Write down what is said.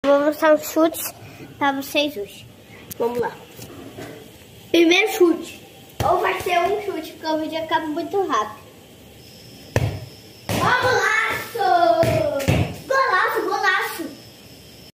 Vou mostrar os chutes pra vocês hoje. Vamos lá. Primeiro chute. Ou vai ser um chute, porque o vídeo acaba muito rápido. Vamos lá!